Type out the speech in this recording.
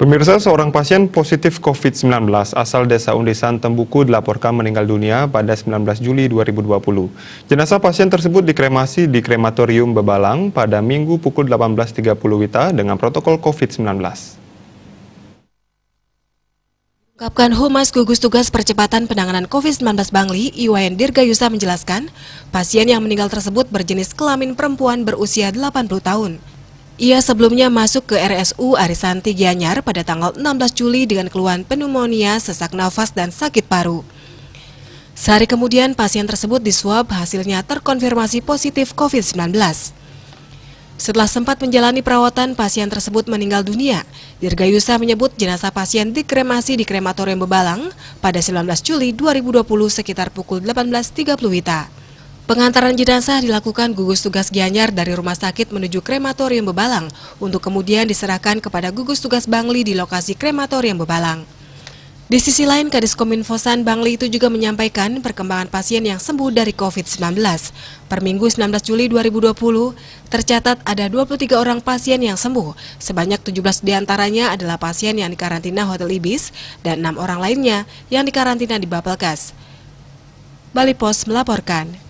Pemirsa, seorang pasien positif COVID-19 asal Desa Undisan, Tembuku dilaporkan meninggal dunia pada 19 Juli 2020. Jenazah pasien tersebut dikremasi di krematorium Bebalang pada Minggu pukul 18.30 WITA dengan protokol COVID-19. Ungkapkan Humas Gugus Tugas Percepatan Penanganan COVID-19 Bangli, Iwayan Dirgayusa menjelaskan, pasien yang meninggal tersebut berjenis kelamin perempuan berusia 80 tahun. Ia sebelumnya masuk ke RSU Arisanti Gianyar pada tanggal 16 Juli dengan keluhan pneumonia, sesak nafas, dan sakit paru. Sehari kemudian, pasien tersebut diswab, hasilnya terkonfirmasi positif COVID-19. Setelah sempat menjalani perawatan, pasien tersebut meninggal dunia. Dirgayusa menyebut jenazah pasien dikremasi di krematorium Bebalang pada 19 Juli 2020 sekitar pukul 18.30 WITA. Pengantaran jenazah dilakukan gugus tugas Gianyar dari rumah sakit menuju krematorium Bebalang untuk kemudian diserahkan kepada gugus tugas Bangli di lokasi krematorium Bebalang. Di sisi lain, Kadis Kominfosan Bangli itu juga menyampaikan perkembangan pasien yang sembuh dari COVID-19. Per Minggu 19 Juli 2020, tercatat ada 23 orang pasien yang sembuh. Sebanyak 17 diantaranya adalah pasien yang dikarantina Hotel Ibis dan 6 orang lainnya yang dikarantina di Bapelkas. Bali Pos melaporkan.